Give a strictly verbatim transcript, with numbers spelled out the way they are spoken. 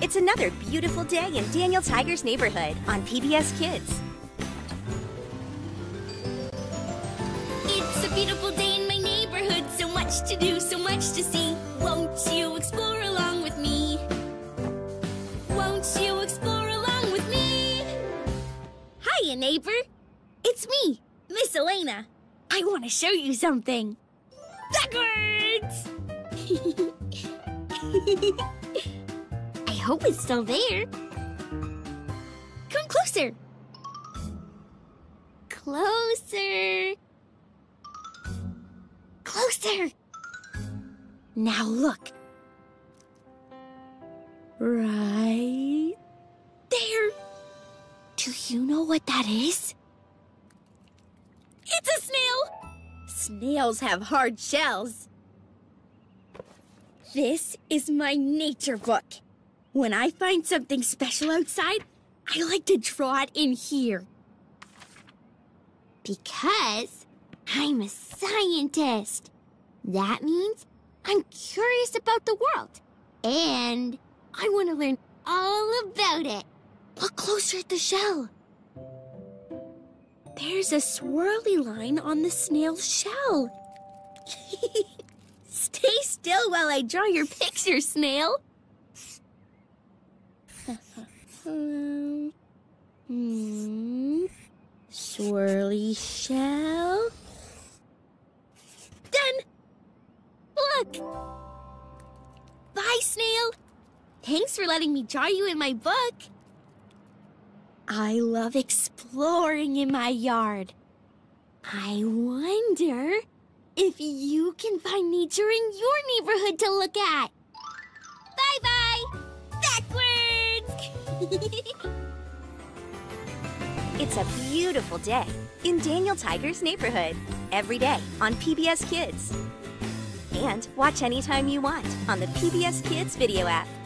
It's another beautiful day in Daniel Tiger's neighborhood on P B S Kids. It's a beautiful day in my neighborhood, so much to do, so much to see. Won't you explore along with me? Won't you explore along with me? Hiya, neighbor. It's me, Miss Elena. I want to show you something. Backwards! I hope it's still there. Come closer. Closer. Closer. Now look. Right there. Do you know what that is? It's a snail. Snails have hard shells. This is my nature book. When I find something special outside, I like to draw it in here. Because I'm a scientist. That means I'm curious about the world. And I want to learn all about it. Look closer at the shell. There's a swirly line on the snail's shell. Stay still while I draw your picture, snail. hmm. Swirly shell. Done. Look. Bye, snail. Thanks for letting me draw you in my book. I love exploring in my yard. I wonder if you can find nature in your neighborhood to look at. Bye-bye! Backwards! It's a beautiful day in Daniel Tiger's neighborhood every day on P B S Kids. And watch anytime you want on the P B S Kids video app.